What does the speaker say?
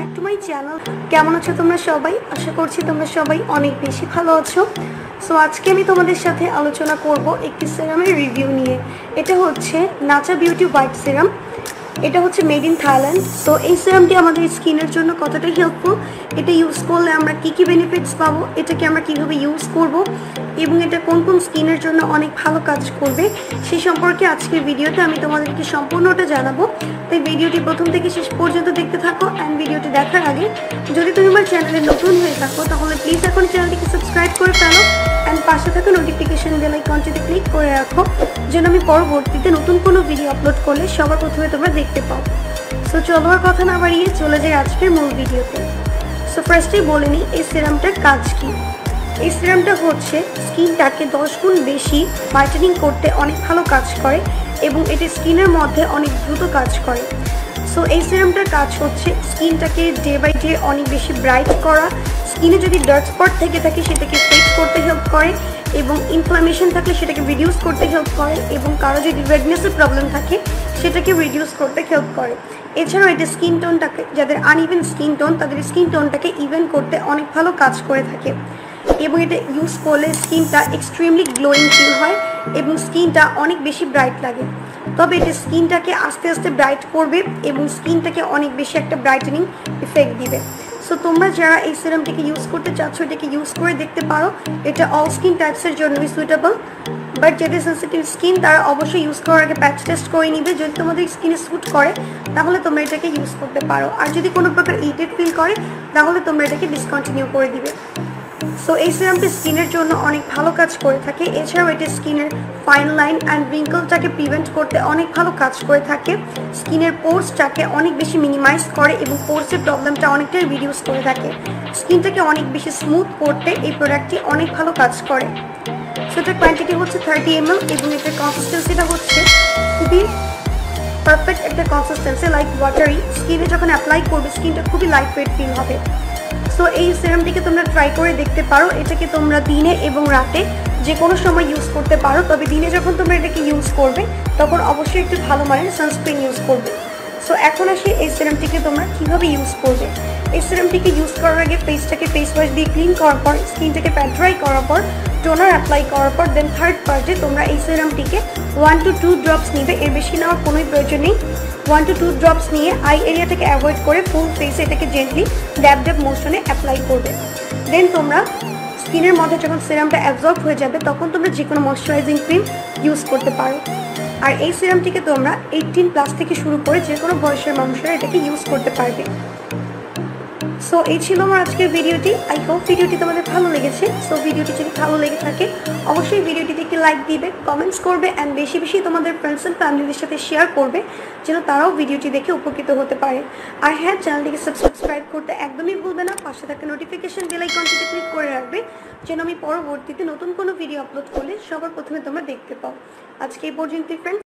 To my channel. কেমন আছো তোমরা সবাই? আশা করছি তোমরা সবাই অনেক বেশি ভালো আছো। সো আজকে আমি তোমাদের সাথে আলোচনা করব একটি সিরামের রিভিউ নিয়ে। এটা হচ্ছে নাচা বিউটি হোয়াইট সিরাম। এটা হচ্ছে মেড ইন থাইল্যান্ড। সো এই সিরামটি আমাদের স্কিনের জন্য কতটা হেল্পফুল, এটা ইউজ করলে আমরা কী কী বেনিফিটস পাবো, এটাকে আমরা কীভাবে ইউজ করব এবং এটা কোন কোন স্কিনের জন্য অনেক ভালো কাজ করবে সেই সম্পর্কে আজকের ভিডিওতে আমি তোমাদেরকে সম্পূর্ণটা জানাবো। তাই ভিডিওটি প্রথম থেকে শেষ পর্যন্ত দেখতে থাকো। অ্যান্ড ভিডিওটি দেখার আগে যদি তুমি আমার চ্যানেলে নতুন হয়ে থাকো তাহলে প্লিজ এখন চ্যানেলটিকে সাবস্ক্রাইব করে ফেলো অ্যান্ড পাশে থাকা নোটিফিকেশন বেল আইকনটিতে ক্লিক করে রাখো যেন আমি পরবর্তীতে নতুন কোনো ভিডিও আপলোড করলে সবার প্রথমে তোমরা দেখতে পাও। সো চলো আর কথা না বাড়িয়ে চলে যাই আজকের মূল ভিডিওতে। সো ফার্স্টেই বলে নিই এই সিরামটার কাজ কী। এই সিরামটা হচ্ছে স্কিনটাকে 10 গুণ বেশি ব্রাইটেনিং করতে অনেক ভালো কাজ করে এবং এটি স্কিনের মধ্যে অনেক দ্রুত কাজ করে। সো এই সিরামটার কাজ হচ্ছে স্কিনটাকে ডে বাই ডে অনেক বেশি ব্রাইট করা, স্কিনে যদি ডার্ক স্পট থেকে থাকে সেটাকে ফিক্স করতে হেল্প করে এবং ইনফ্লামেশন থাকলে সেটাকে রিডিউস করতে হেল্প করে এবং কারো যদি রেডনেসের প্রবলেম থাকে সেটাকে রিডিউস করতে হেল্প করে। এছাড়াও এটা স্কিন টোনটাকে, যাদের আনইভেন স্কিন টোন তাদের স্কিন টোনটাকে ইভেন করতে অনেক ভালো কাজ করে থাকে এবং এটা ইউজ করলে স্কিনটা এক্সট্রিমলি গ্লোয়িং ফিল হয় এবং স্কিনটা অনেক বেশি ব্রাইট লাগে। তবে এটা স্কিনটাকে আস্তে আস্তে ব্রাইট করবে এবং স্কিনটাকে অনেক বেশি একটা ব্রাইটেনিং ইফেক্ট দিবে। সো তোমরা যারা এই সিরামটিকে ইউজ করতে চাচ্ছ এটাকে ইউজ করে দেখতে পারো। এটা অল স্কিন টাইপসের জন্যই সুইটেবল, বাট যাদের সেন্সিটিভ স্কিন তারা অবশ্যই ইউজ করার আগে প্যাচ টেস্ট করে নিবে। যদি তোমাদের স্কিনে স্যুট করে তাহলে তোমরা এটাকে ইউজ করতে পারো, আর যদি কোনো প্রকার ইরিটেট ফিল করে তাহলে তোমরা এটাকে ডিসকন্টিনিউ করে দিবে। সো এই সিরামটি স্কিনের জন্য অনেক ভালো কাজ করে থাকে। এছাড়াও এটি স্কিনের ফাইন লাইন অ্যান্ড রিঙ্কলটাকে প্রিভেন্ট করতে অনেক ভালো কাজ করে থাকে, স্কিনের পোর্সটাকে অনেক বেশি মিনিমাইজ করে এবং পোর্সের প্রবলেমটা অনেকটাই রিডিউস করে থাকে। স্কিনটাকে অনেক বেশি স্মুথ করতে এই প্রোডাক্টটি অনেক ভালো কাজ করে। সো এটার কোয়ান্টিটি হচ্ছে 30 ml এবং এটার কনসিস্টেন্সিটা হচ্ছে খুবই পারফেক্ট একটা কনসিস্টেন্সি, লাইক ওয়াটারি। স্কিনে যখন অ্যাপ্লাই করবে স্কিনটা খুবই লাইট ওয়েট ফিল হবে। সো এই সিরামটিকে তোমরা ট্রাই করে দেখতে পারো। এটাকে তোমরা দিনে এবং রাতে যে কোনো সময় ইউজ করতে পারো, তবে দিনে যখন তোমরা এটাকে ইউজ করবে তখন অবশ্যই একটু ভালো মানের সানস্ক্রিন ইউজ করবে। সো এখন আসি এই সিরামটিকে তোমরা কীভাবে ইউজ করবে। এই সিরামটিকে ইউজ করার আগে ফেসটাকে ফেস ওয়াশ দিয়ে ক্লিন করার পর, স্কিনটাকে প্যাট ড্রাই করার পর, টোনার অ্যাপ্লাই করার পর দেন থার্ড পার্টে তোমরা এই সিরামটিকে 1 to 2 ড্রপস নিবে। এর বেশি নেওয়ার কোনোই প্রয়োজন নেই। 1 to 2 ড্রপস নিয়ে আই এরিয়াটাকে অ্যাভয়েড করে ফুল ফেসে এটাকে জেন্টলি ড্যাব ড্যাব মোশনে অ্যাপ্লাই করবে। দেন তোমরা স্কিনের মধ্যে যখন সিরামটা অ্যাবজর্ব হয়ে যাবে তখন তোমরা যে কোনো ময়শ্চারাইজিং ক্রিম ইউজ করতে পারো। আর এই সিরামটিকে তোমরা 18+ থেকে শুরু করে যে কোনো বয়সের মানুষেরা এটাকে ইউজ করতে পারবে। সো এই ছিল আমার আজকের ভিডিওটি। আই হোপ ভিডিওটি তোমাদের ভালো লেগেছে। সো ভিডিওটি যদি ভালো লেগে থাকে অবশ্যই ভিডিওটিতে একটি লাইক দিবে, কমেন্টস করবে অ্যান্ড বেশি বেশি তোমাদের ফ্রেন্ডস অ্যান্ড ফ্যামিলিদের সাথে শেয়ার করবে যেন তারাও ভিডিওটি দেখে উপকৃত হতে পারে। আর হ্যাঁ, চ্যানেলটিকে সাবস্ক্রাইব করতে একদমই ভুলবে না, পাশে থাকা নোটিফিকেশন বেল আইকনটিতে ক্লিক করে রাখবে যেন আমি পরবর্তীতে নতুন কোনো ভিডিও আপলোড করলে সবার প্রথমে তোমরা দেখতে পাও। আজকে এই পর্যন্তই ফ্রেন্ডস।